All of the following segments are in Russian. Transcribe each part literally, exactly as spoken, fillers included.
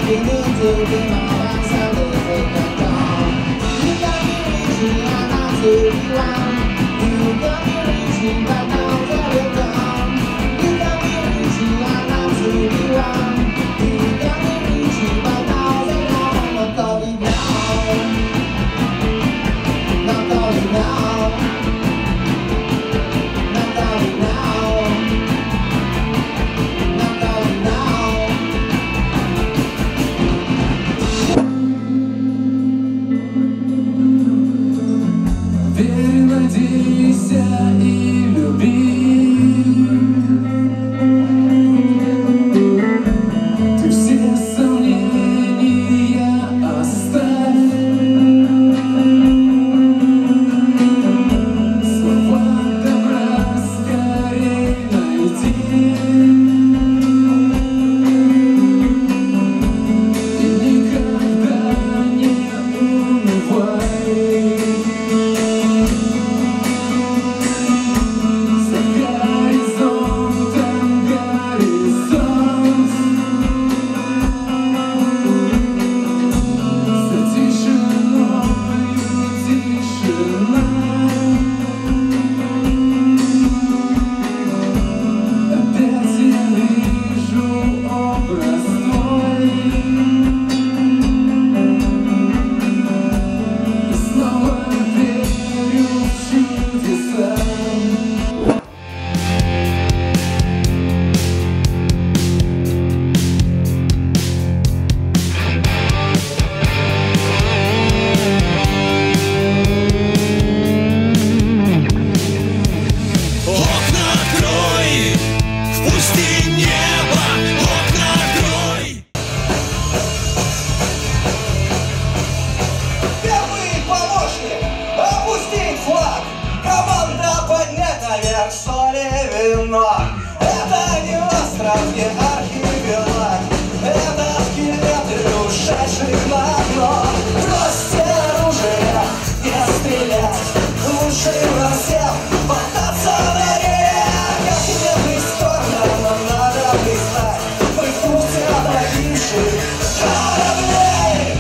Это не остров, не архипелаг, это скелеты ушедших на дно. Бросьте оружие, не стрелять, лучше всем болтаться на рек. Как тебе бесспорно, нам надо блистать, мы в курсе погибших кораблей.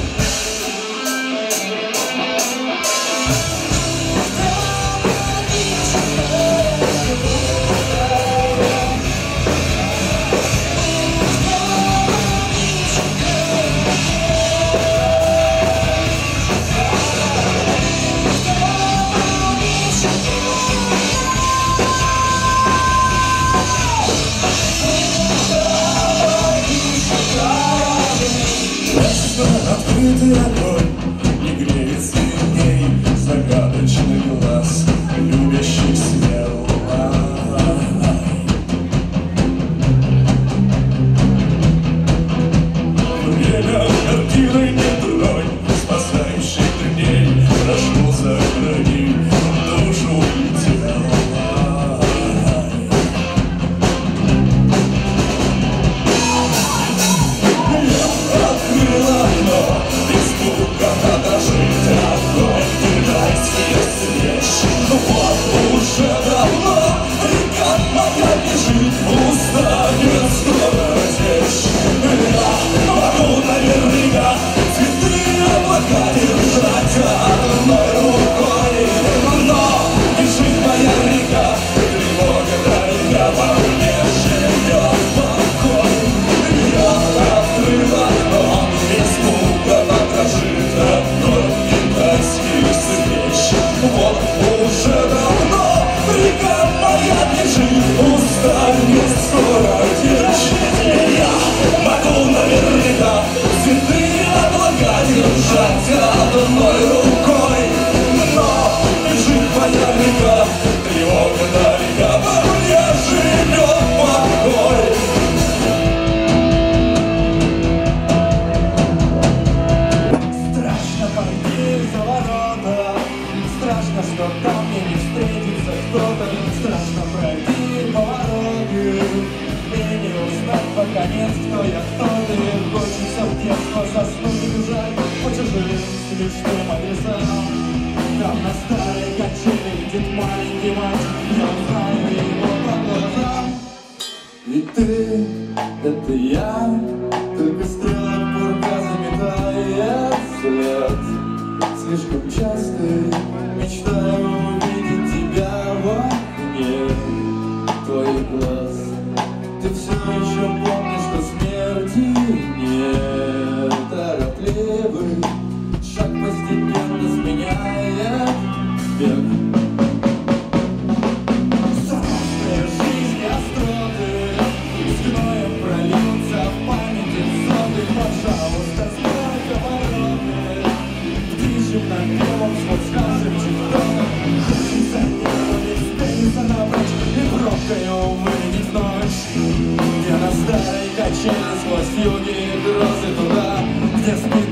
Открытый огонь не греет сильней загадочный глаз любящих смело. Время картиной не тронь, спасающий дней прошел за грани душу и тело. Наконец, кто я, кто ты? Хочется в детство заснуть и бежать по чужим смешным адресам. Там на старой качели видит маленький мальчик, я узнаю его по глазам. И ты, это я, только стрела порка слишком часто мечтаю увидеть тебя во окне твоих глаз. Ты все еще помнишь, что смерти нет. Торопливый шаг постепенно сменяет бег. Взрослая жизнь остроты с гноем прольются в памяти соты. Пожалуйста, сбавь обороты, вдышим напевом свой скажем чертога. Хочется нервами встретиться на ночь и пробкою вылететь в ночь, где на старой качели сквозь юги и грозы туда, где спит